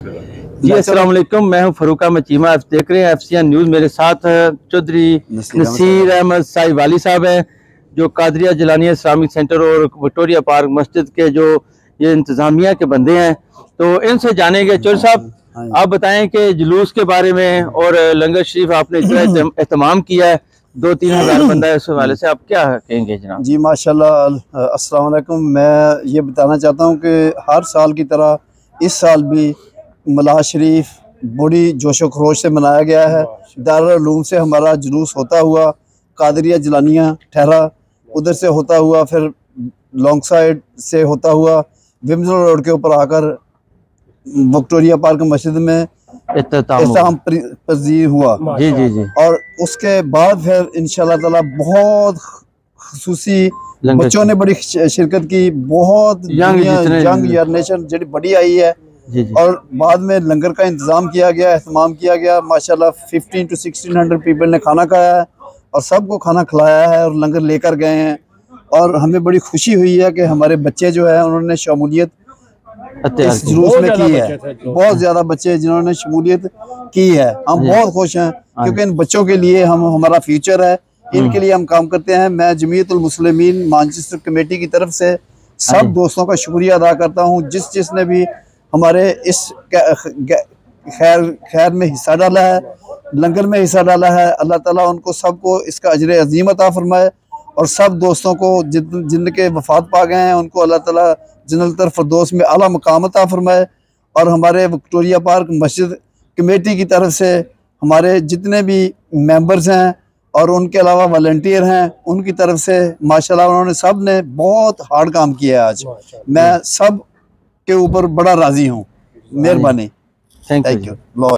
जी अस्सलाम वालेकुम, मैं हूं फरूक अहमद चीमा। आप देख रहे हैं एफसीएन न्यूज़। मेरे साथ चौधरी नसीर अहमद साहिब वाली साहब हैं, जो कादरिया जलानिया इस्लामिक सेंटर और विक्टोरिया पार्क मस्जिद के जो ये इंतज़ामिया के बंदे हैं। तो इनसे जानेंगे। चौधरी साहब, आप बताएं कि जुलूस के बारे में और लंगर शरीफ आपने जो एहतमाम किया है, 2-3 हज़ार बंदा है, उस हवाले से आप क्या कहेंगे जनाब? जी माशाल्लाह, अस्सलाम वालेकुम। मैं ये बताना चाहता हूँ कि हर साल की तरह इस साल भी मलाह शरीफ बड़ी जोशो खरोश से मनाया गया है। दारुल उलूम से हमारा जुलूस होता हुआ कादरिया जलानिया ठहरा, उधर से होता हुआ फिर लॉन्ग साइड से होता हुआ विम्सन रोड के ऊपर आकर विक्टोरिया पार्क मस्जिद में इख्तिताम पजीर हुआ। जी जी जी। और उसके बाद फिर इंशाल्लाह ताला बहुत खुसूसी बच्चों ने बड़ी शिरकत की। बहुत यंग जनरेशन जी बड़ी आई है। और बाद में लंगर का इंतज़ाम किया गया, एहतमाम किया गया। माशाल्लाह 1500 to 1600 पीपल ने खाना खाया है और सबको खाना खिलाया है और लंगर लेकर गए हैं। और हमें बड़ी खुशी हुई है कि हमारे बच्चे जो है उन्होंने शमूलियत इस जुलूस में की है। बहुत ज़्यादा बच्चे जिन्होंने शमूलियत की है। हम बहुत खुश हैं क्योंकि इन बच्चों के लिए हमारा फ्यूचर है, इनके लिए हम काम करते हैं। मैं जमीयतुल मुस्लिमीन मानचेस्टर कमेटी की तरफ से सब दोस्तों का शुक्रिया अदा करता हूँ, जिसने भी हमारे इस खैर में हिस्सा डाला है, लंगर में हिस्सा डाला है। अल्लाह ताला उनको सबको इसका अजर अजीम अता फरमाए। और सब दोस्तों को जिनके वफात पा गए हैं उनको अल्लाह ताला जन्नतुल फिरदौस में आला मकाम अता फरमाए। और हमारे विक्टोरिया पार्क मस्जिद कमेटी की तरफ से हमारे जितने भी मेंबर्स हैं और उनके अलावा वॉलंटियर हैं, उनकी तरफ से माशाल्लाह उन्होंने सब ने बहुत हार्ड काम किया है। आज मैं सब के ऊपर बड़ा राजी हूँ। मेहरबानी, थैंक यू।